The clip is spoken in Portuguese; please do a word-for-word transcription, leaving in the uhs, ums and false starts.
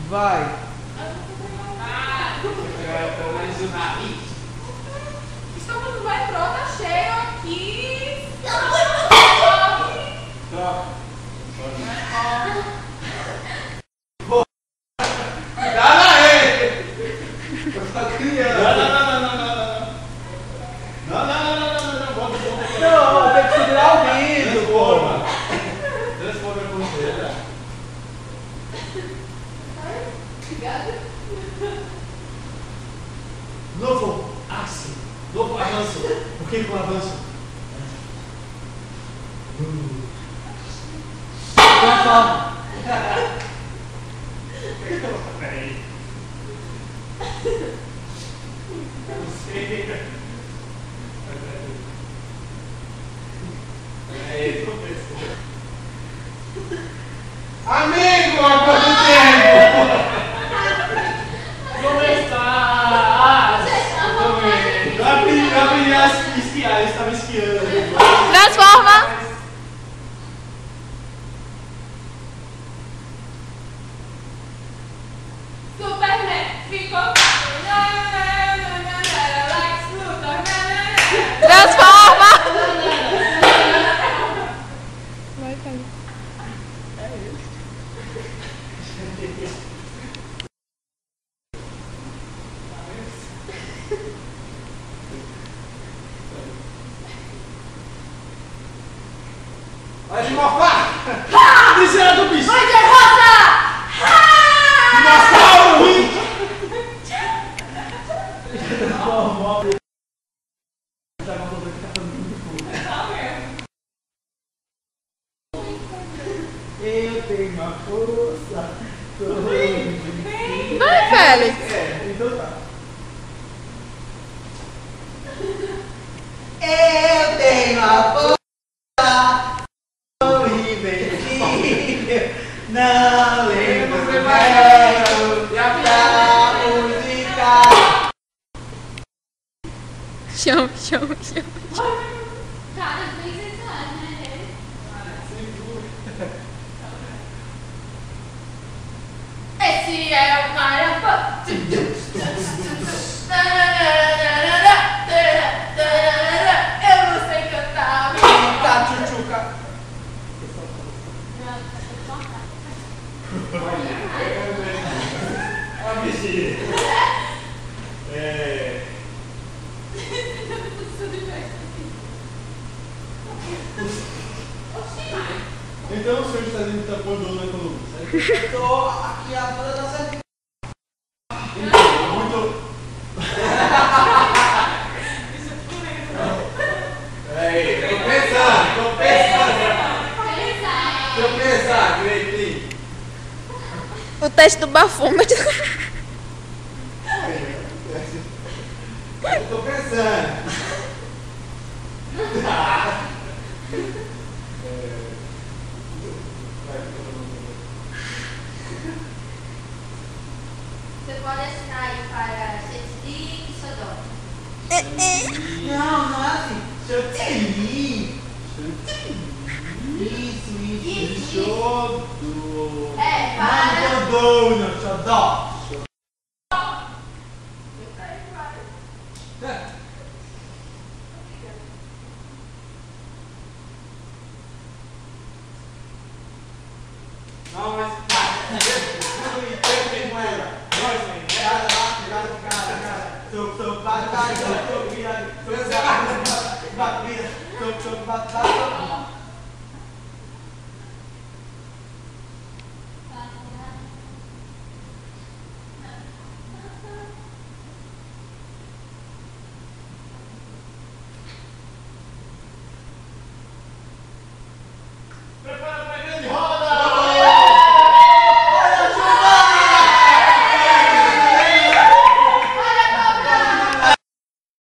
Vai. Ah, pelo menos o nariz. Estamos no metrô, tá cheio aqui. Troca. Novo ácido, novo avanço. Por que com avanço? Transforma. Peraí. Não sei. Peraí, professor. Amigo, há quanto tempo? Como está? Eu aprendi a esquiar, eu estava esquiando. Transforma. Superman ficou. Transforma. Vai cair. Vai de mofar! Desera do bicho! Vai derrota! Dinossauro! Eu tenho a força. Vai, Félix. É, então tá. Eu tenho a força. Sou invencível. Não lembro do resto da música. Chama, chama, chama. Cara, bem sensuais, né? Esse é o Marapá. Eu não sei cantar. Tá, tchutchuca. A bichinha. É. Então o senhor está dizendo que está pondo na coluna, certo? Eu tô aqui a banda da certa. Muito. Peraí, tô pensando, tô pensando. Deixa eu pensar, direitinho. O teste do bafômetro. Eu tô pensando. Você pode assinar aí para Shakespeare e Sodoma. Não, não é assim. Chantilly. Isso, isso. Isso. Xodó. É, Não, para. xodó, não, xodó. Não, mas. Tem com ela. Pegada lá, pegada de cara, cara. Soco, soco, bate, bate, soco, soco, vira, soco, bate, bate, vira, soco, soco, bate, bate, soco.